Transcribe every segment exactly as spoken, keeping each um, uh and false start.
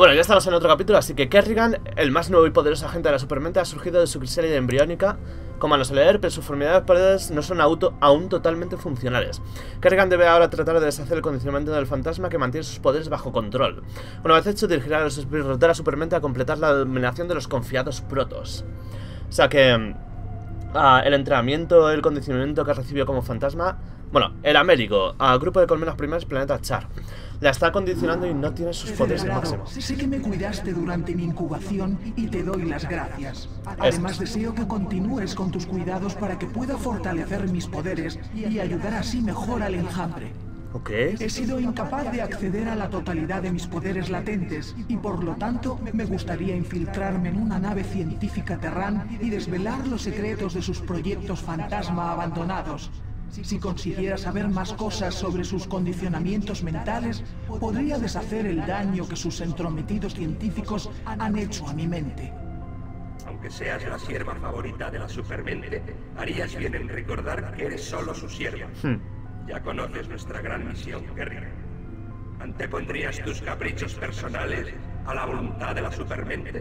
Bueno, ya estamos en otro capítulo, así que Kerrigan, el más nuevo y poderoso agente de la supermente, ha surgido de su crisálida embriónica con manos a leer, pero sus formidables poderes no son auto, aún totalmente funcionales. Kerrigan debe ahora tratar de deshacer el condicionamiento del fantasma que mantiene sus poderes bajo control. Una vez hecho, dirigirá a los espíritus de la supermente a completar la dominación de los confiados protos. O sea que uh, el entrenamiento, el condicionamiento que recibió como fantasma, bueno, el Américo, al grupo de colmenas primeras, planeta Char, la está condicionando y no tiene sus poderes al máximo. Sé que me cuidaste durante mi incubación y te doy las gracias. Además, deseo que continúes con tus cuidados para que pueda fortalecer mis poderes y ayudar así mejor al enjambre. Ok. He sido incapaz de acceder a la totalidad de mis poderes latentes y por lo tanto me gustaría infiltrarme en una nave científica Terran y desvelar los secretos de sus proyectos fantasma abandonados. Si consiguiera saber más cosas sobre sus condicionamientos mentales, podría deshacer el daño que sus entrometidos científicos han hecho a mi mente. Aunque seas la sierva favorita de la supermente, harías bien en recordar que eres solo su sierva. Hmm. Ya conoces nuestra gran misión, Kerrigan. ¿Antepondrías tus caprichos personales a la voluntad de la supermente?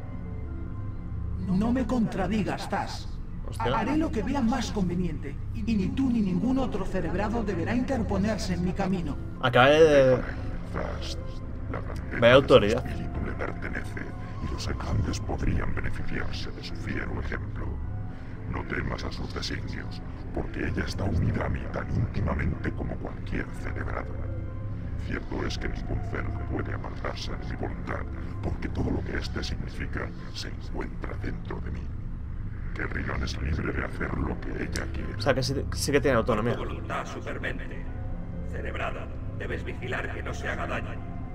No me contradigas, Taz. Haré lo que vea más conveniente, y ni tú ni ningún otro cerebrado deberá interponerse en mi camino. Acabé de... Vaya autoridad. El espíritu le pertenece, y los enjambres podrían beneficiarse de su fiero ejemplo. No temas a sus designios, porque ella está unida a mí tan íntimamente como cualquier cerebrado. Cierto es que ningún ser puede apartarse de mi voluntad, porque todo lo que éste significa se encuentra dentro de mí. Kerrigan es libre de hacer lo que ella quiere. O sea que sí, sí que tiene autonomía. Tu voluntad supermente. Cerebrada, debes vigilar que no se haga daño.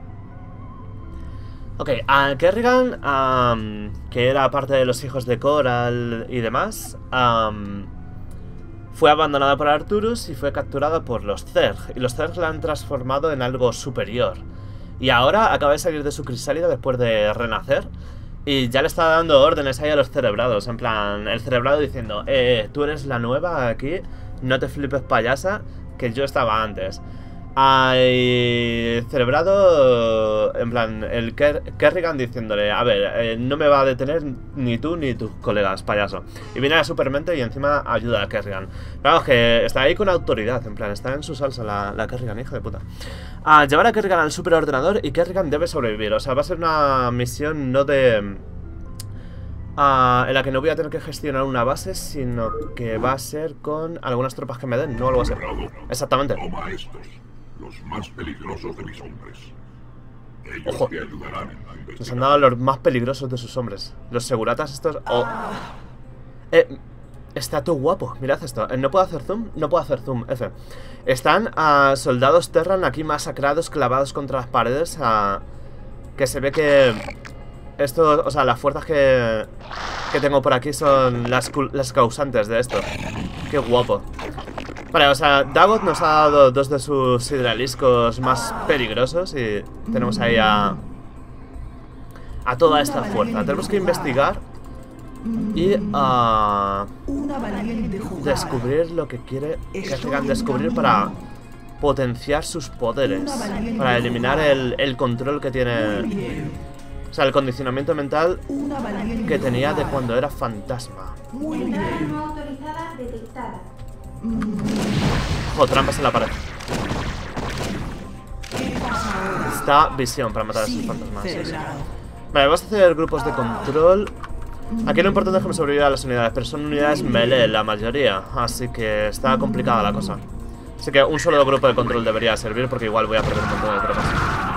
Ok, a Kerrigan, um, que era parte de los hijos de Coral y demás, um, fue abandonada por Arturus y fue capturada por los Zerg. Y los Zerg la han transformado en algo superior. Y ahora acaba de salir de su crisálida después de renacer. Y ya le está dando órdenes ahí a los cerebrados. En plan, el cerebrado diciendo: Eh, tú eres la nueva aquí, no te flipes payasa, que yo estaba antes. Hay cerebrado, en plan, el Ker Kerrigan diciéndole: a ver, eh, no me va a detener ni tú ni tus colegas, payaso. Y viene a la supermente y encima ayuda a Kerrigan. Claro, que está ahí con autoridad, en plan, está en su salsa la, la Kerrigan, hija de puta. A llevar a Kerrigan al superordenador y Kerrigan debe sobrevivir. O sea, va a ser una misión no de... Uh, en la que no voy a tener que gestionar una base, sino que va a ser con algunas tropas que me den, no algo así. Exactamente. Toma estos, los más peligrosos de mis hombres. Ellos Ojo. te ayudarán a investigar. Nos han dado los más peligrosos de sus hombres. Los seguratas estos... Oh. Eh... Está todo guapo, mirad esto. ¿No puedo hacer zoom? No puedo hacer zoom, F. Están a uh, soldados Terran aquí masacrados, clavados contra las paredes. Uh, que se ve que... Esto, o sea, las fuerzas que, que tengo por aquí son las, las causantes de esto. Qué guapo. Vale, o sea, Dagot nos ha dado dos de sus hidraliscos más peligrosos. Y tenemos ahí a... A toda esta fuerza. Tenemos que investigar y uh, descubrir lo que quiere Kerrigan descubrir para potenciar sus poderes, para eliminar el, el control que tiene, o sea, el condicionamiento mental que tenía de cuando era fantasma. Entrada no autorizada detectada. Ojo, trampas en la pared. Está visión para matar a esos fantasmas. Sí, sí. Vale, vamos a hacer grupos de control. Aquí lo importante es que me sobrevivan las unidades, pero son unidades melee la mayoría, así que está complicada la cosa. Así que un solo grupo de control debería servir, porque igual voy a perder un montón de tropas.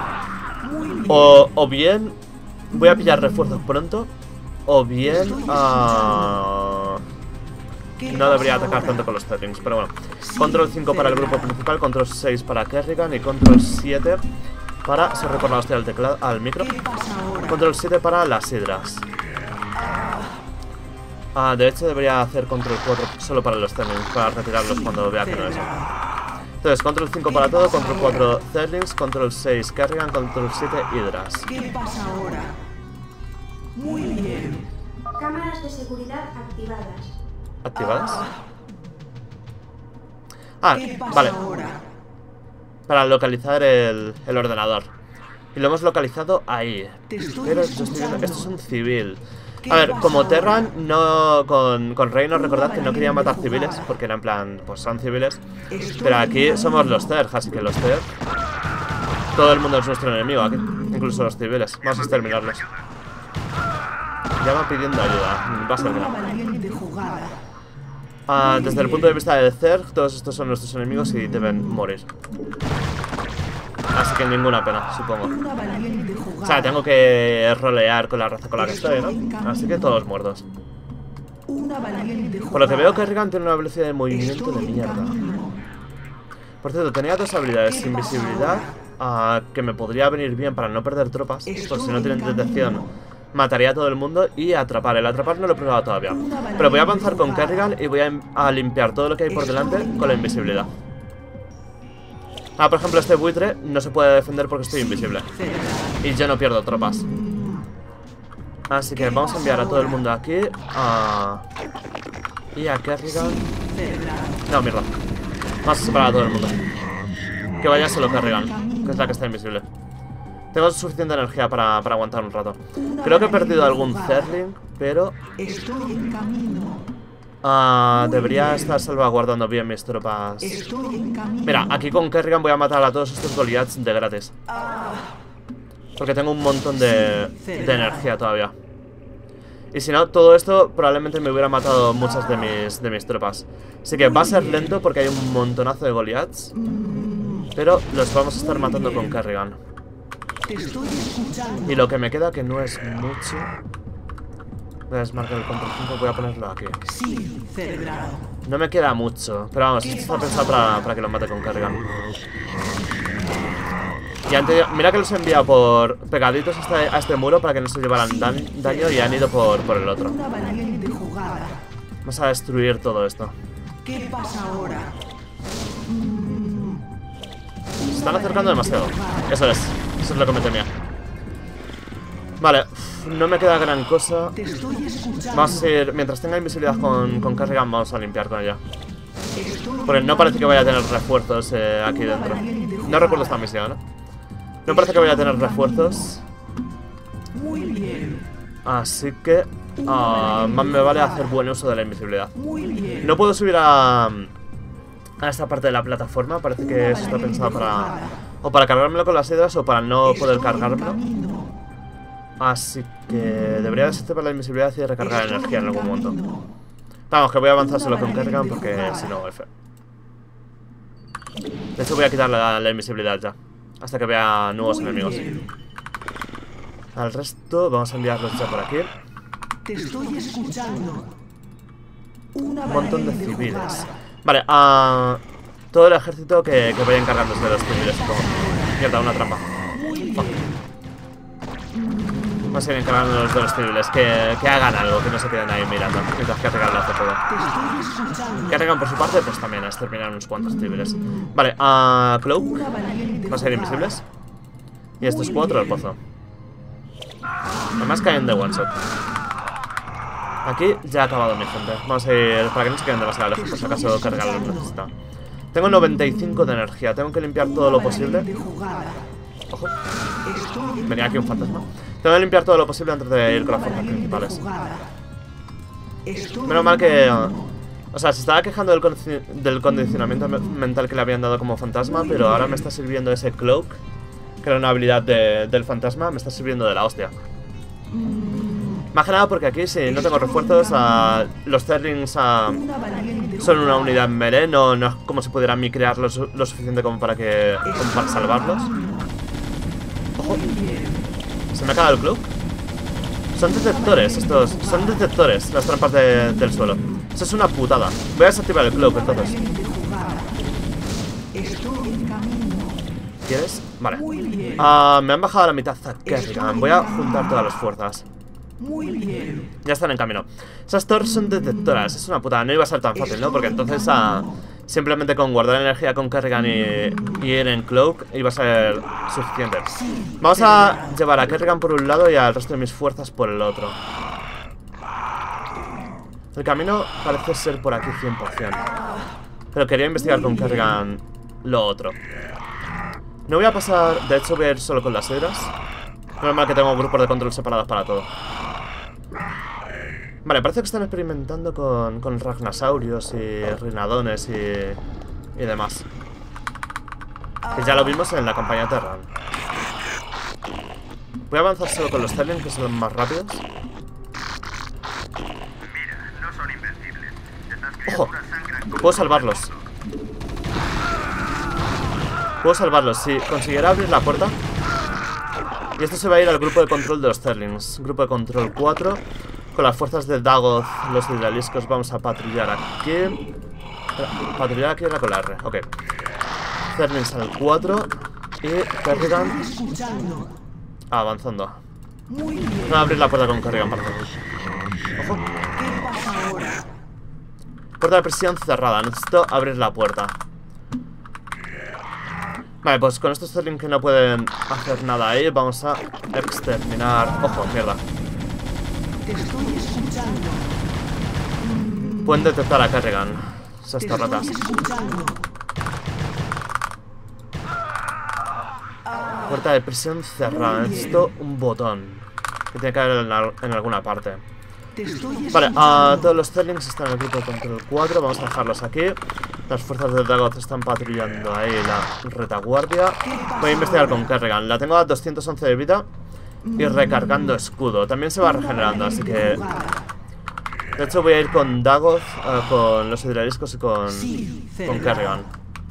O, o bien voy a pillar refuerzos pronto, o bien uh, no debería atacar tanto con los settings, pero bueno. Control cinco para el grupo principal, control seis para Kerrigan y control siete para... Se recorre la hostia al teclado, al micro. Control siete para las hidras. Ah, de hecho debería hacer control cuatro solo para los Zerlings, para retirarlos cuando vea que no es. Entonces, control cinco para todo, control cuatro Zerlings, control seis Kerrigan, control siete hidras. ¿Qué pasa ahora? Muy bien. Cámaras de seguridad activadas. ¿Activadas? Ah, vale. Para localizar el, el ordenador. Y lo hemos localizado ahí. Pero yo estoy viendo... Esto es un civil. A ver, como Terran, no con, con Reino, recordad que no quería matar civiles, porque era en plan, pues son civiles. Pero aquí somos los Zerg, así que los Zerg, todo el mundo es nuestro enemigo aquí, incluso los civiles. Vamos a exterminarlos. Llama pidiendo ayuda, va a ser que no. Ah, desde el punto de vista del Zerg, todos estos son nuestros enemigos y deben morir. Así que ninguna pena, supongo. O sea, tengo que rolear con la raza con la que estoy, ¿no? Así que todos muertos. Por lo que veo, Kerrigan tiene una velocidad de movimiento de mierda. Por cierto, tenía dos habilidades. Invisibilidad, uh, que me podría venir bien para no perder tropas, por si no tienen detección. Mataría a todo el mundo. Y atrapar. El atrapar no lo he probado todavía. Pero voy a avanzar con Kerrigan y voy a, a limpiar todo lo que hay por delante con la invisibilidad. Ah, por ejemplo, este buitre no se puede defender porque estoy invisible. Y yo no pierdo tropas. Así que vamos a enviar a todo el mundo aquí. A... Y a Kerrigan. No, mierda. Vamos a separar a todo el mundo. Que vaya solo Kerrigan, que es la que está invisible. Tengo suficiente energía para, para aguantar un rato. Creo que he perdido algún Zerling, pero... Uh, debería estar salvaguardando bien mis tropas. Mira, aquí con Kerrigan voy a matar a todos estos Goliaths de gratis. Porque tengo un montón de, de energía todavía. Y si no, todo esto probablemente me hubiera matado muchas de mis, de mis tropas. Así que va a ser lento porque hay un montonazo de Goliaths. Pero los vamos a estar matando con Kerrigan. Y lo que me queda, que no es mucho... Voy a desmarcar el control cinco, voy a ponerlo aquí. No me queda mucho, pero vamos, esto está pensado para, para que lo mate con Kerrigan. Y antes, mira que los he enviado por pegaditos a este, a este muro para que no se llevaran dan, daño y han ido por, por el otro. Vamos a destruir todo esto. ¿Qué pasa ahora? Se están acercando demasiado. Eso es, eso es lo que me temía. Vale, no me queda gran cosa. Vamos a ir, mientras tenga invisibilidad con, con Kerrigan, vamos a limpiar con ella. Porque no parece que vaya a tener refuerzos eh, aquí dentro. No recuerdo esta misión, ¿no? No parece que vaya a tener refuerzos. Así que uh, más me vale hacer buen uso de la invisibilidad. No puedo subir a, a esta parte de la plataforma. Parece que eso está pensado para... O para cargármelo con las hidras o para no poder cargármelo. Así que debería desactivar la invisibilidad y recargar energía en algún momento. Vamos, que voy a avanzar solo con Kerrigan porque si no, F. De hecho voy a quitar la, la invisibilidad ya, hasta que vea nuevos enemigos. Al resto vamos a enviarlos ya por aquí. Un montón de civiles. Vale, a uh, todo el ejército que, que vaya encargándose de los civiles, supongo. Mierda, una trampa. Fuck. Vamos a ir encargándonos de los civiles, que, que hagan algo, que no se queden ahí mirando, mientras que Kerrigan lo hace todo. Kerrigan por su parte, pues también a exterminar unos cuantos civiles. Vale, a uh, Cloak, van a ser invisibles. Y estos cuatro del pozo. Además caen de one shot. Aquí ya ha acabado mi gente. Vamos a ir, para que no se queden demasiado lejos, por si acaso Kerrigan lo necesita. Tengo noventa y cinco de energía, tengo que limpiar todo lo posible. Ojo, venía aquí un fantasma. Tengo que limpiar todo lo posible antes de ir con las fuerzas principales. Menos mal que... O sea, se estaba quejando del, condi del condicionamiento mental que le habían dado como fantasma, pero ahora me está sirviendo ese cloak, que era una habilidad de, del fantasma, me está sirviendo de la hostia. Más que nada porque aquí, si no tengo refuerzos, uh, los Zerlings uh, son una unidad melee, no, no es como si pudieran micrear lo, lo suficiente como para, que, como para salvarlos. Ojo. ¿Se me acaba el cloak? Son detectores estos, son detectores las trampas de, del suelo. Eso es una putada. Voy a desactivar el cloak entonces. ¿Quieres? Vale. Uh, me han bajado a la mitad a Kerrigan. Voy a juntar todas las fuerzas. Ya están en camino. Esas torres son detectoras. Es una putada. No iba a ser tan fácil, ¿no? Porque entonces uh, simplemente con guardar energía con Kerrigan y, y ir en cloak iba a ser suficiente. Vamos a llevar a Kerrigan por un lado y al resto de mis fuerzas por el otro. El camino parece ser por aquí cien por cien. Pero quería investigar con Kerrigan lo otro. No voy a pasar... De hecho voy a ir solo con las hidras. Normal que tengo grupos de control separados para todo. Vale, parece que están experimentando con, con ragnasaurios y rinadones y, y demás. Que ya lo vimos en la campaña Terran. Voy a avanzar solo con los Zerling, que son los más rápidos. ¡Ojo! Puedo salvarlos. Puedo salvarlos. Si consiguiera abrir la puerta. Y esto se va a ir al grupo de control de los Zerlings. Grupo de control cuatro. Con las fuerzas de Dagoth, los hidraliscos, vamos a patrullar aquí. Patrullar aquí era con la R. Ok. Zerlings al cuatro. Y Kerrigan avanzando. Voy a abrir la puerta con Kerrigan para hacerlo. Ojo. Puerta de presión cerrada. Necesito abrir la puerta. Vale, pues con estos Zerlings que no pueden hacer nada ahí, vamos a exterminar. Ojo, mierda. Pueden detectar a Kerrigan. Estas ratas. Puerta de presión cerrada. Necesito un botón que tiene que haber en, en alguna parte. Vale, uh, todos los Zerlings están en el grupo de control cuatro. Vamos a dejarlos aquí. Las fuerzas de Dagoth están patrullando ahí la retaguardia. Voy a investigar con Kerrigan. La tengo a doscientos once de vida y recargando escudo. También se va regenerando, así que... De hecho voy a ir con Dagoth, uh, con los hidraliscos y con, con Kerrigan.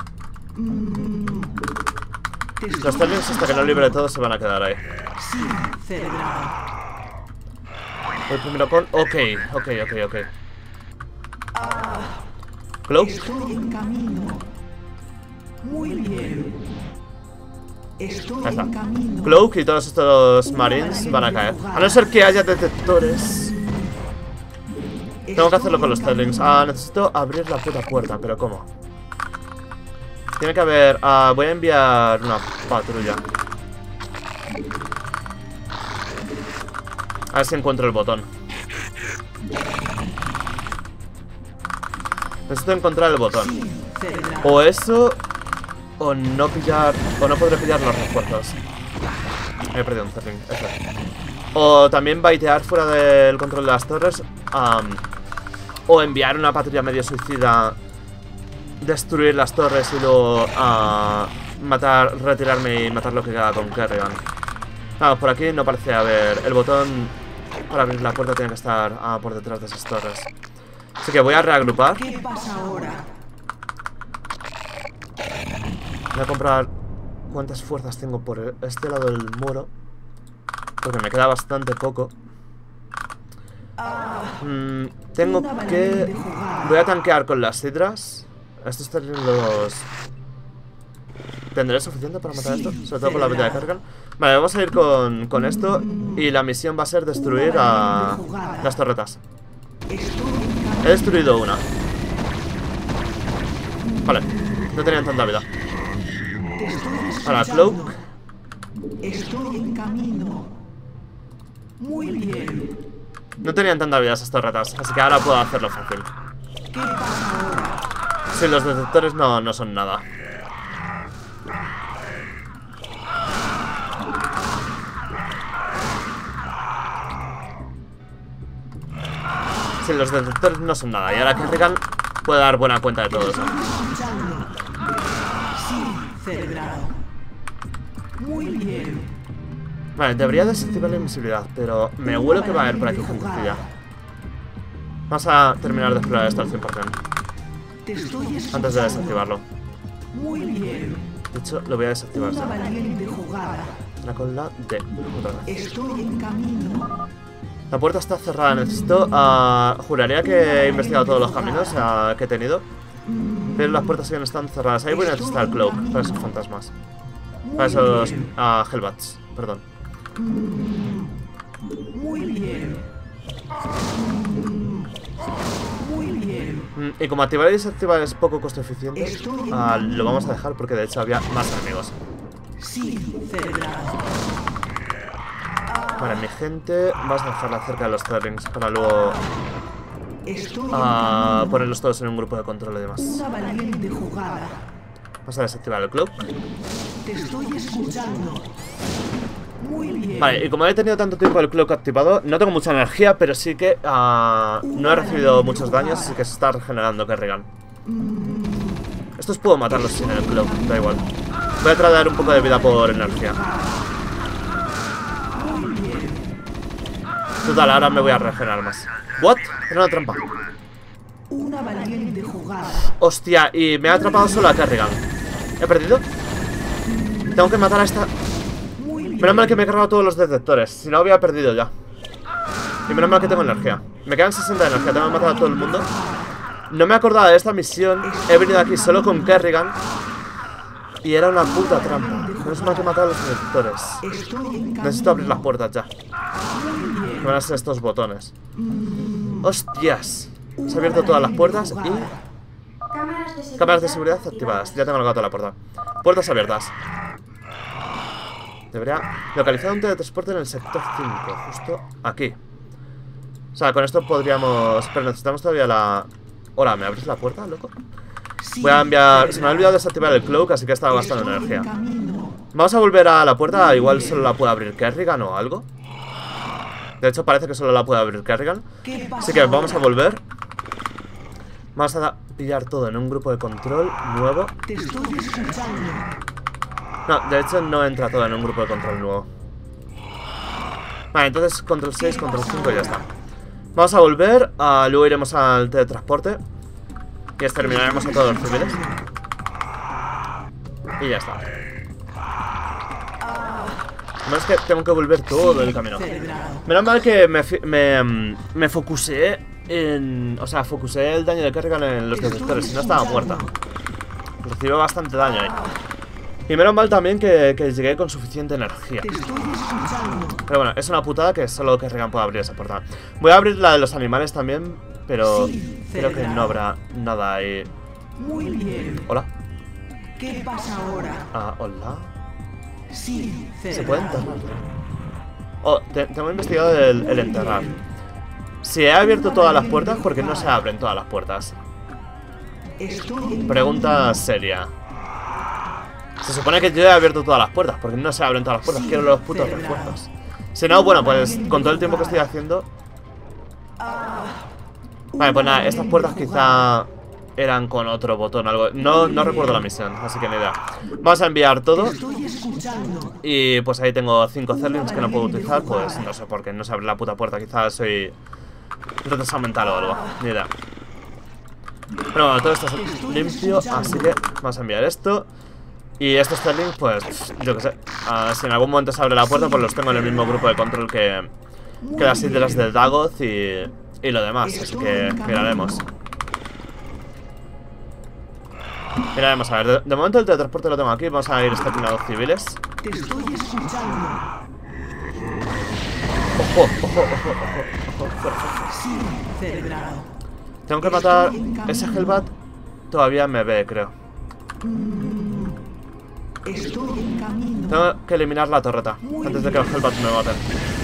Los Zerlings, hasta que no libre todo, se van a quedar ahí. Voy primero con... Ok, ok, ok, ok. Cloak. Estoy en camino. Muy bien. Estoy Ya está. en camino. Cloak y todos estos marines van a caer. A no ser que haya detectores. Tengo que hacerlo con los Zerlings. Ah, necesito abrir la puta puerta, pero ¿cómo? Tiene que haber... Ah, voy a enviar una patrulla. A ver si encuentro el botón. Necesito encontrar el botón. O eso, o no pillar... O no podré pillar los refuerzos. He perdido un Zerling. F. O también baitear fuera del control de las torres. Um, o enviar una patrulla medio suicida, destruir las torres y luego uh, matar, retirarme y matar lo que queda con Kerrigan. Vamos, por aquí no parece haber... El botón para abrir la puerta tiene que estar uh, por detrás de esas torres. Así que voy a reagrupar. ¿Qué pasa ahora? Voy a comprar cuántas fuerzas tengo por este lado del muro, porque me queda bastante poco. Mm, tengo que... Voy a tanquear con las hidras. Estos Zerlings los... ¿Tendré suficiente para matar esto? Sobre todo con la habilidad de Kerrigan. Vale, vamos a ir con, con esto. Y la misión va a ser destruir a las torretas. He destruido una. Vale, no tenían tanta vida. Ahora, Cloak. Estoy en camino. Muy bien. No tenían tanta vida esas torretas, así que ahora puedo hacerlo fácil. ¿Qué pasa ahora? Sí, los detectores no, no son nada. Sí, los detectores no son nada. Y ahora Kerrigan puede dar buena cuenta de todo eso. Sí, celebrado. Muy bien. Vale, debería desactivar la invisibilidad, pero me huele que va a haber por aquí gentecilla. Vamos a terminar de explorar esto al cien por cien Te estoy antes de desactivarlo. Muy bien. De hecho, lo voy a desactivar. Una valiente jugada. La con la D. Otra vez. Estoy en camino. La puerta está cerrada. Necesito... Uh, juraría que he investigado todos los caminos uh, que he tenido, pero las puertas siguen están cerradas. Ahí voy a necesitar el Cloak para esos fantasmas. Para esos uh, Hellbats. Perdón. Muy bien. Muy bien. Mm, y como activar y desactivar es poco costo eficiente, uh, lo vamos a dejar porque de hecho había más enemigos. Sí, celebrado. Vale, mi gente, vamos a dejarla cerca de los Zerlings para luego uh, ponerlos todos en un grupo de control y demás. Una valiente jugada. Vamos a desactivar el Cloak. Te estoy escuchando. Muy bien. Vale, y como he tenido tanto tiempo el cloak activado, no tengo mucha energía, pero sí que uh, no he recibido muchos daños, así que se está regenerando Kerrigan. Estos puedo matarlos sin el cloak, da igual. Voy a tratar un poco de vida por energía. Total, ahora me voy a regenerar más. ¿What? Era una trampa. Una valiente jugada. Hostia, y me ha atrapado solo a Kerrigan. ¿He perdido? Tengo que matar a esta... Menos mal que me he cargado todos los detectores. Si no, había perdido ya. Y menos mal que tengo energía. Me quedan sesenta de energía, tengo que matar a todo el mundo. No me acordaba de esta misión. He venido aquí solo con Kerrigan y era una puta trampa. Menos mal que he matado a los detectores. Necesito abrir las puertas ya. Que van a ser estos botones. Hostias. Se han abierto todas las puertas y... Cámaras de seguridad, Cámaras de seguridad activadas. Ya tengo colgado la puerta. Puertas abiertas. Debería localizar un teletransporte en el sector cinco. Justo aquí. O sea, con esto podríamos... Pero necesitamos todavía la... Hola, ¿me abres la puerta, loco? Voy a enviar... Se me ha olvidado desactivar el cloak, así que he estado gastando energía. Vamos a volver a la puerta. Igual solo la puede abrir Kerrigan o algo. De hecho, parece que solo la puede abrir Kerrigan. Así que vamos a volver. Vamos a pillar todo en un grupo de control nuevo. Te estoy escuchando. No, de hecho no entra todo en un grupo de control nuevo. Vale, entonces control seis, control cinco y ya está. Vamos a volver, uh, luego iremos al teletransporte y exterminaremos a todos los civiles. Y ya está. No es que tengo que volver todo el camino. Menos mal que me, me, me focusé en... O sea, focusé el daño de Kerrigan en los detectores, si no estaba muerta. Recibió bastante daño ahí. Y menos mal también que, que llegué con suficiente energía. Pero bueno, es una putada que solo Kerrigan puede abrir esa puerta. Voy a abrir la de los animales también, pero creo que no habrá nada ahí. Muy bien. Hola. ¿Qué pasa ahora? Ah, hola. Sí, ¿Se puede enterrar? Oh, te, tengo investigado el, el enterrar. Si he abierto todas las puertas, ¿por qué no se abren todas las puertas? Pregunta seria. Se supone que yo he abierto todas las puertas, porque no se abren todas las puertas. Quiero los putos refuerzos. Si no, bueno, pues con todo el tiempo que estoy haciendo... Vale, pues nada, estas puertas quizá eran con otro botón o algo. No, no recuerdo la misión, así que ni idea. Vamos a enviar todo. Y pues ahí tengo cinco Zerlings que no puedo utilizar. Pues no sé por qué no se abre la puta puerta. Quizás soy retrasado mental o algo, ni idea. Pero bueno, todo esto es limpio, así que vamos a enviar esto. Y estos Zerlings, pues, yo qué sé, uh, si en algún momento se abre la puerta, pues los tengo en el mismo grupo de control que, que las islas del Dagoth y, y lo demás, así que miraremos. Miraremos, a ver, de, de momento el teletransporte lo tengo aquí, vamos a ir exterminados civiles. Te estoy escuchando. Ojo, ojo, ojo, ojo, ojo, fuera, fuera. Sí, cerebrado. Tengo que matar, ese Hellbat todavía me ve, creo. Estoy en camino. Tengo que eliminar la torreta antes de que los Hellbat me maten.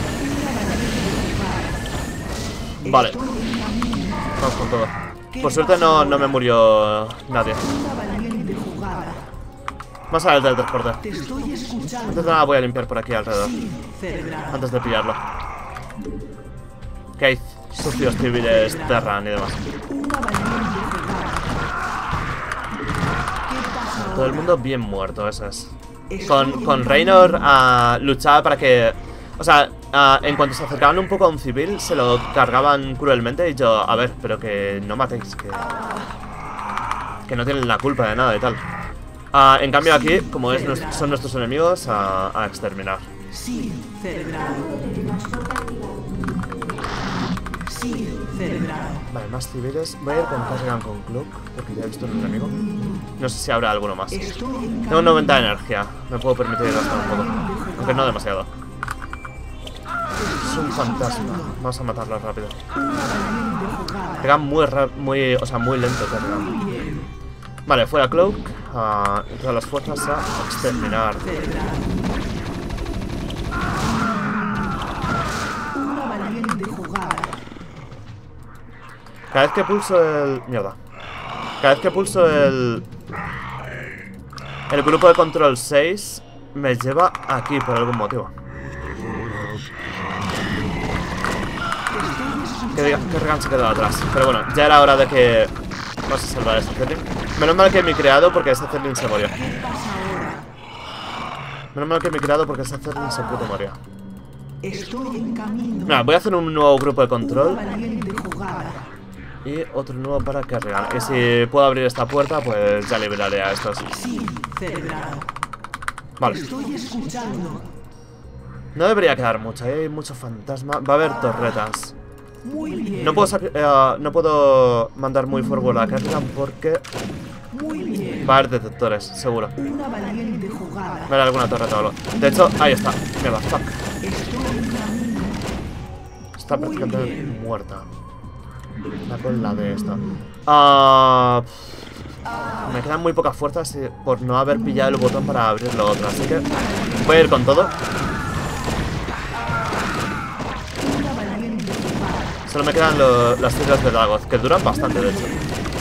Vale. Vamos con todo. Por suerte no, no me murió nadie. Vamos a ver el teletransporte. Antes de nada voy a limpiar por aquí alrededor. Antes de pillarlo. Que hay sucios civiles, Terran y demás. Todo el mundo bien muerto, eso es. Con, con Raynor uh, luchaba para que... O sea, uh, en cuanto se acercaban un poco a un civil, se lo cargaban cruelmente. Y yo, a ver, pero que no matéis, que... Que no tienen la culpa de nada y tal. Uh, en cambio aquí, como es, son nuestros enemigos, a, a exterminar. Sí, cerebrado. Sí, cerebrado. Vale, más civiles. Voy a ir con Kerrigan con Cloak, porque ya he visto un enemigo. No sé si habrá alguno más. Tengo noventa de energía. Me puedo permitir gastar un poco, aunque no demasiado. Es un fantasma. Vamos a matarlo rápido. Pega muy, muy, o sea, muy lento Kerrigan. Vale, fuera Cloak. Uh, todas las fuerzas a exterminar. Una valiente jugada. Cada vez que pulso el... Mierda. Cada vez que pulso el... El grupo de control seis me lleva aquí por algún motivo. Que diga que Regan se quedó atrás. Pero bueno, ya era hora de que... Vamos a salvar a este Zerling. Menos mal que me he creado porque ese Zerling se murió. Menos mal que me he creado porque ese Zerling se puto murió. Estoy en camino. Nada, voy a hacer un nuevo grupo de control. Y otro nuevo para Kerrigan. Y si puedo abrir esta puerta, pues ya liberaré a estos. Sí, cerebrado. Vale. Estoy escuchando. No debería quedar mucho, hay mucho fantasma. Va a haber torretas. Muy bien. No puedo, eh, no puedo mandar muy forward a Kerrigan porque Muy bien. va a haber detectores, seguro. Una valiente jugada. Va a haber alguna torreta o algo. De hecho, ahí está. Mierda, fuck. Estoy en camino. Está prácticamente muerta. La cola de esto. Ah, me quedan muy pocas fuerzas por no haber pillado el botón para abrir lo otro. Así que voy a ir con todo. Solo me quedan lo, las tiras de Dagoth, que duran bastante, de hecho.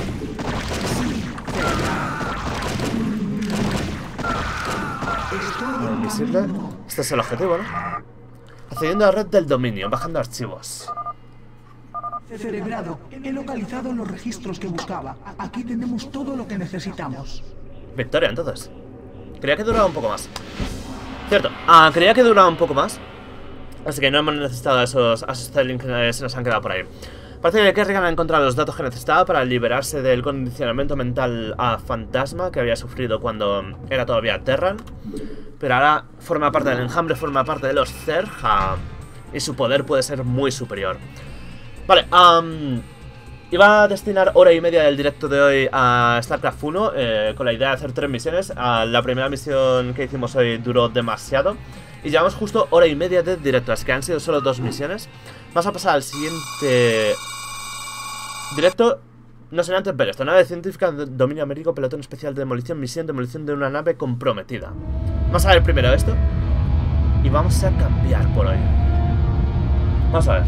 Invisible. Este es el objetivo, ¿no? Accediendo a la red del dominio, bajando archivos. Cerebrado, he localizado los registros que buscaba. Aquí tenemos todo lo que necesitamos. Victoria, entonces. Creía que duraba un poco más. Cierto. Ah, creía que duraba un poco más. Así que no hemos necesitado a esos, a esos Zerling que se nos han quedado por ahí. Parece que Kerrigan ha encontrado los datos que necesitaba para liberarse del condicionamiento mental a fantasma que había sufrido cuando era todavía Terran. Pero ahora forma parte del enjambre, forma parte de los Zerg, y su poder puede ser muy superior. Vale, um, iba a destinar hora y media del directo de hoy a StarCraft uno, eh, con la idea de hacer tres misiones. Uh, la primera misión que hicimos hoy duró demasiado y llevamos justo hora y media de directo, así que han sido solo dos misiones. Vamos a pasar al siguiente directo. No sin antes ver esto: nave científica, dominio américo, pelotón especial de demolición, misión, demolición de una nave comprometida. Vamos a ver primero esto y vamos a cambiar por hoy. Vamos a ver.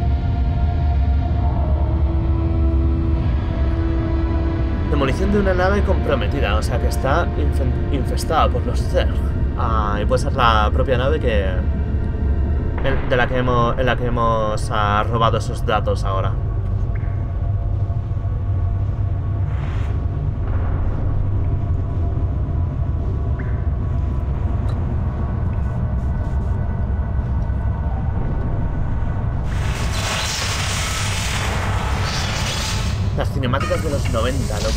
Demolición de una nave comprometida, o sea que está infestada por los Zerg. Ah, y puede ser la propia nave que en, de la que hemos, en la que hemos ah, robado esos datos ahora. Las cinemáticas de los noventa, loco.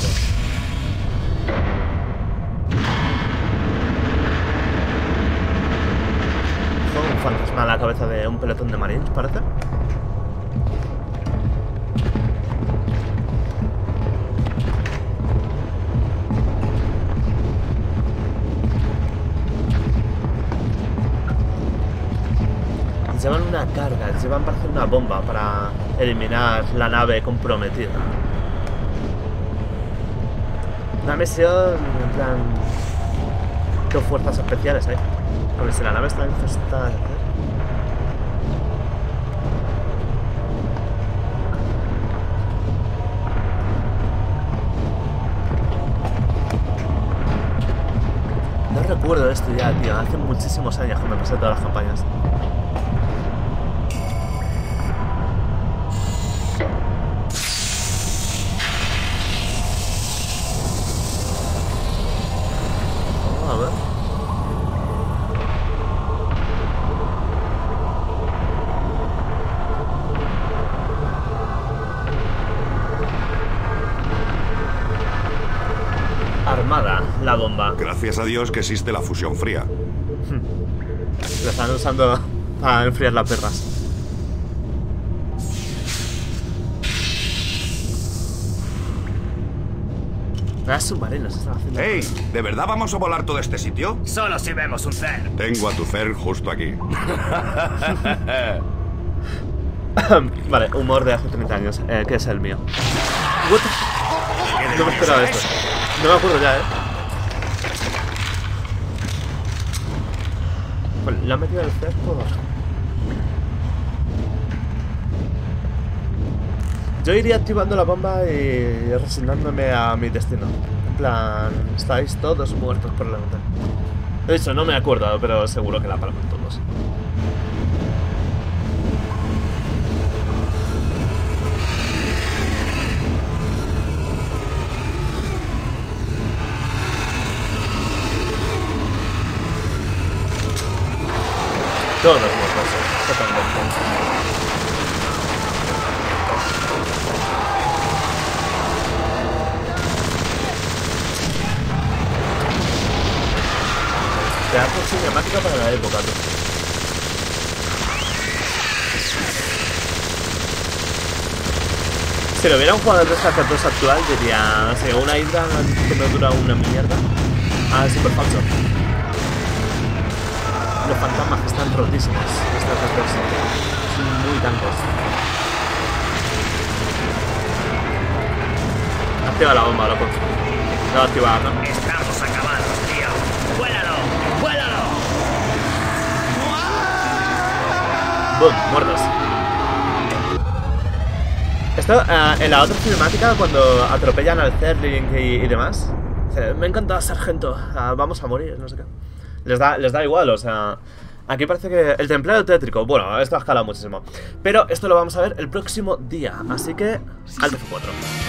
Un fantasma a la cabeza de un pelotón de marines, parece. Llevan una carga, llevan para hacer una bomba para eliminar la nave comprometida. Una misión en plan... dos fuerzas especiales ahí. A ver si la nave está infestada. ¿eh? No recuerdo esto ya, tío. Hace muchísimos años que me pasé todas las campañas. Armada, la bomba. Gracias a Dios que existe la fusión fría. La están usando para enfriar las perras. Ah, submarinos están haciendo. ¡Ey! ¿De verdad vamos a volar todo este sitio? Solo si vemos un Zerg. Tengo a tu Zerg justo aquí. Vale, humor de hace treinta años, eh, que es el mío. What the... No me esperaba esto. No me acuerdo ya, eh. Vale, le han metido el Zerg por... Yo iría activando la bomba y resignándome a mi destino. En plan, estáis todos muertos probablemente. De hecho, no me acuerdo, pero seguro que la palman todos. Todos muertos, totalmente. Pedazo cinemática para la época, tú. Si lo hubiera un jugador de sacerdotes actual, diría, si una hidra que no dura una mierda. Ah, es súper falso. Los fantasmas que están rotísimos. Estos dos son muy tancos. Activa la bomba, loco. No la activa, ¿no? Estamos acabados, tío. ¡Vuélalo! ¡Vuélalo! ¡Bum! Muertos. Esto, uh, en la otra cinemática, cuando atropellan al Zerling y, y demás, dice, me encanta, sargento, uh, vamos a morir, no sé qué. Les da, les da igual, o sea... Aquí parece que el templero tétrico, bueno, esto ha escalado muchísimo. Pero esto lo vamos a ver el próximo día, así que... Al F cuatro.